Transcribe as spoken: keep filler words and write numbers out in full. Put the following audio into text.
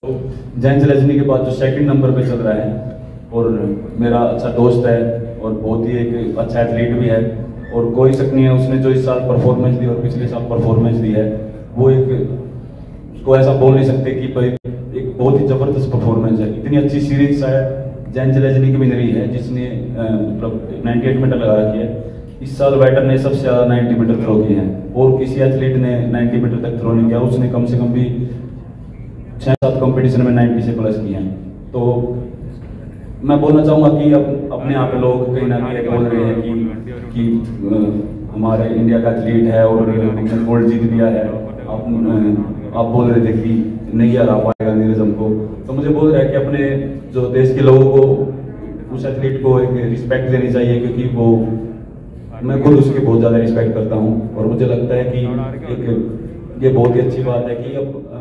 जैन रजनी के बाद जो सेकंड नंबर पे चल रहा है और मेरा अच्छा दोस्त है और बहुत ही एक अच्छा एथलीट भी है और कोई शक नहीं है उसने जो इस साल परफॉर्मेंस दी और पिछले साल परफॉर्मेंस दी है वो एक उसको ऐसा बोल नहीं सकते कि भाई एक बहुत ही जबरदस्त परफॉर्मेंस है। इतनी अच्छी सीरीज शायद जैन रजनी की भी नहीं है जिसने मतलब अट्ठानवे मीटर लगा रखी है। इस साल बैटर ने सबसे ज्यादा नब्बे मीटर थ्रो किए हैं और किसी एथलीट ने नब्बे मीटर तक थ्रो नहीं किया। उसने कम से कम भी छः सात कंपटीशन में नब्बे से प्लस किए हैं। तो मैं बोलना चाहूँगा कि अब अपने यहाँ पे लोग कहीं ना कहीं बोल रहे हैं कि कि आ, हमारे इंडिया का एथलीट है और हमने गोल्ड जीत लिया है। आप आप बोल रहे थे कि नहीं हरा पाएगा नीरज हमको। तो मुझे बोल रहा है कि अपने जो देश के लोगों को उस एथलीट को एक रिस्पेक्ट देनी चाहिए क्योंकि वो मैं खुद उसकी बहुत ज़्यादा रिस्पेक्ट करता हूँ और मुझे लगता है कि एक ये बहुत ही अच्छी बात है कि अब